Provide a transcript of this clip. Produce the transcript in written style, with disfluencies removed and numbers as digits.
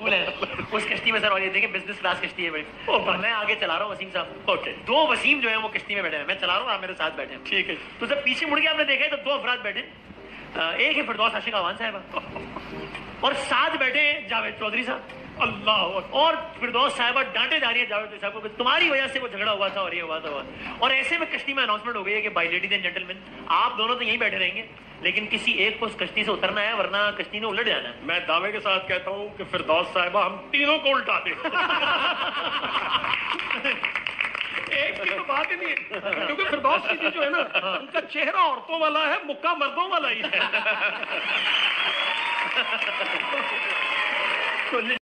मकबूल है उस कश्ती में सर। और ये देखें बिजनेस क्लास कश्ती है भाई, और मैं आगे चला रहा हूँ वसीम साहब। ओके, 2 वसीम जो है वो कश्ती में बैठे हैं, मैं चला रहा हूँ, आप मेरे साथ बैठे हैं। ठीक है। तो जब पीछे मुड़ के आपने देखा तो 2 अफराद बैठे, एक है फिरदौस आशिक अवान साहब और साथ बैठे जावेद चौधरी साहब। अल्लाह, और फिरदौस साहबा डांटे जा रही है जावेद साहब को कि तुम्हारी वजह से वो झगड़ा हुआ था और ये हुआ था। और ऐसे में कश्ती में अनाउंसमेंट हो गई है कि बाय लेडीज एंड जेंटलमैन, आप दोनों तो यहीं बैठे रहेंगे, लेकिन किसी एक को उस कश्ती से उतरना है वरना कश्ती ने उलट जाना है। मैं दावे के साथ कहता हूँ कि फिरदौस साहिबा हम तीनों को उल्टा दे। एक की तो बात ही नहीं है, क्योंकि फिरदौस जी जो है ना, उनका चेहरा औरतों वाला है, मुक्का मर्दों वाला ही है।